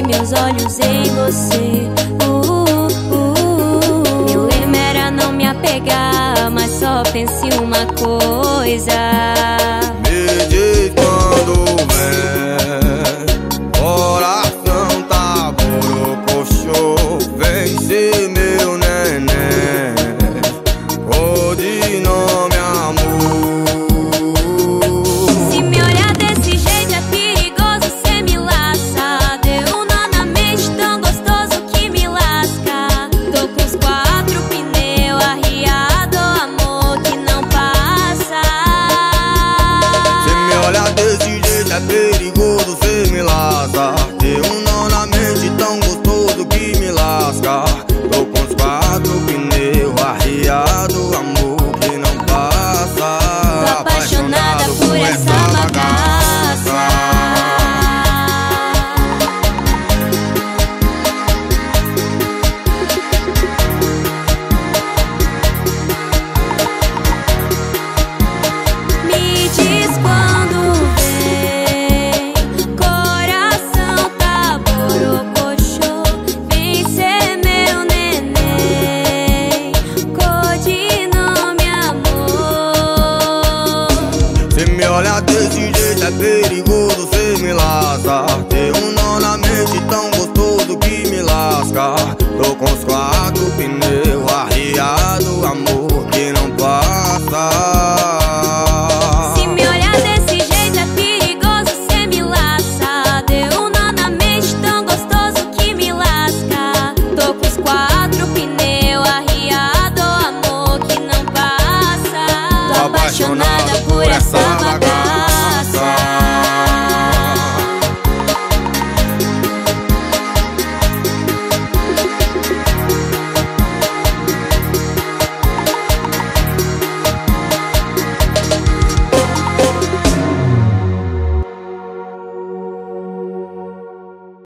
meus olhos em você. Meu lema era não me apegar, mas só pense uma coisa. Me diz quando vem, coração tá borocochô. Vem ser meu neném, codinome amor. Se me olhar desse jeito é perigoso, cê me laça. Deu um nó na mente tão gostoso que me lasca. Tô com os 4 pneus arriado, amor que não passa. Se me olhar desse jeito é perigoso, cê me laça. Deu um nó na mente tão gostoso que me lasca. Tô com os 4 pneus arriado, amor que não passa. Tô apaixonada por essa bagaça. Me diz quando vem, coração tá borocochô. Vem ser meu neném, codinome amor. Se me olhar desse jeito é perigoso, cê me laça. Tem um nó na mente tão gostoso que me lasca. Tô com os 4 pneus arriados,